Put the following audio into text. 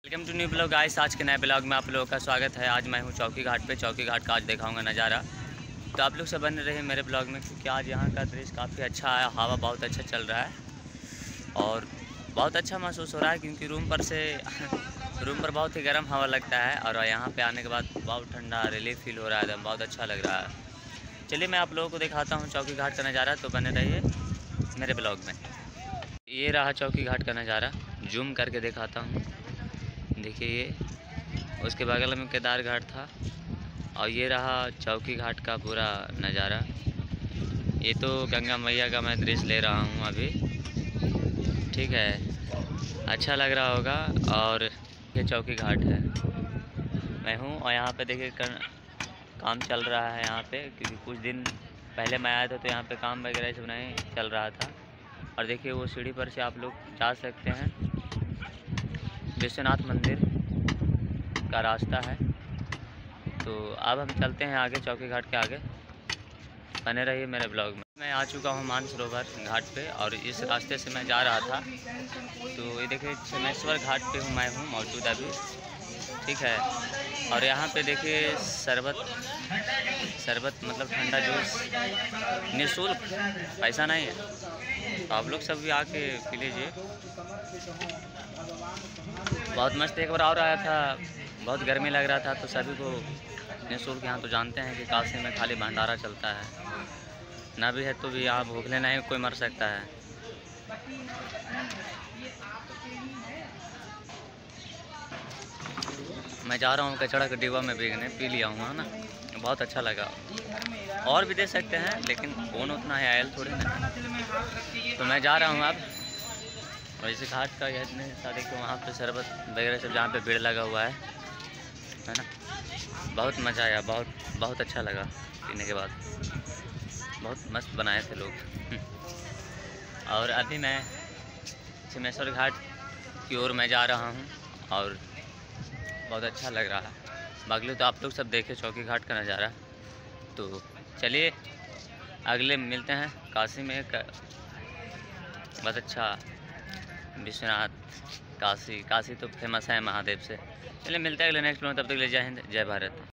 Welcome to new blog guys. आज के नए ब्लॉग में आप लोगों का स्वागत है। आज मैं हूँ चौकी घाट पे। चौकी घाट का आज दिखाऊंगा नज़ारा, तो आप लोग सब बने रहे मेरे ब्लॉग में, क्योंकि आज यहाँ का दृश्य काफ़ी अच्छा है। हवा बहुत अच्छा चल रहा है और बहुत अच्छा महसूस हो रहा है, क्योंकि रूम पर बहुत ही गर्म हवा लगता है और यहाँ पर आने के बाद बहुत ठंडा रिलीफ फील हो रहा है, एकदम बहुत अच्छा लग रहा है। चलिए मैं आप लोगों को दिखाता हूँ चौकी घाट का नज़ारा, तो बने रहिए मेरे ब्लॉग में। ये रहा चौकी घाट का नज़ारा, जूम करके दिखाता हूँ। देखिए ये उसके बगल में केदार घाट था और ये रहा चौकी घाट का पूरा नज़ारा। ये तो गंगा मैया का मैं दृश्य ले रहा हूँ अभी, ठीक है, अच्छा लग रहा होगा। और ये चौकी घाट है, मैं हूँ और यहाँ पे देखिए काम चल रहा है यहाँ पे, क्योंकि कुछ दिन पहले मैं आया था तो यहाँ पे काम वगैरह सब नहीं चल रहा था। और देखिए वो सीढ़ी पर से आप लोग जा सकते हैं, विश्वनाथ मंदिर का रास्ता है। तो अब हम चलते हैं आगे, चौकी घाट के आगे। बने रहिए मेरे ब्लॉग में। मैं आ चुका हूँ मानसरोवर घाट पे और इस रास्ते से मैं जा रहा था। तो ये देखिए छमेश्वर घाट पे हूँ, मैं हूँ मौजूद अभी, ठीक है। और यहाँ पे देखिए शरबत मतलब ठंडा जूस निःशुल्क, पैसा नहीं है, तो आप लोग सब भी आके पी लीजिए। बहुत मस्त। एक बार और आया था, बहुत गर्मी लग रहा था, तो सभी को निःशुल्क, यहाँ तो जानते हैं कि काशी में खाली भंडारा चलता है, ना भी है तो भी यहाँ भूखले नहीं कोई मर सकता है। मैं जा रहा हूँ कचड़ा के डिब्बा में भीगने, पी लिया हूँ, है ना, बहुत अच्छा लगा। और भी दे सकते हैं लेकिन कौन उतना है आयल थोड़ी ना। तो मैं जा रहा हूँ अब, और इस घाट का यह हिस्सा देखिए, वहाँ पे शरबत वगैरह सब जहाँ पे भीड़ लगा हुआ है ना, बहुत मज़ा आया, बहुत अच्छा लगा पीने के बाद, बहुत मस्त बनाए थे लोग। और अभी मैं छमेश्वर घाट की ओर मैं जा रहा हूँ और बहुत अच्छा लग रहा है। बाकी तो आप लोग सब देखे चौकी घाट का नज़ारा। तो चलिए अगले मिलते हैं काशी में। बहुत अच्छा विश्वनाथ, काशी तो फेमस है महादेव से। चलिए मिलते हैं अगले नेक्स्ट में, तब तक ले जय हिंद जय भारत।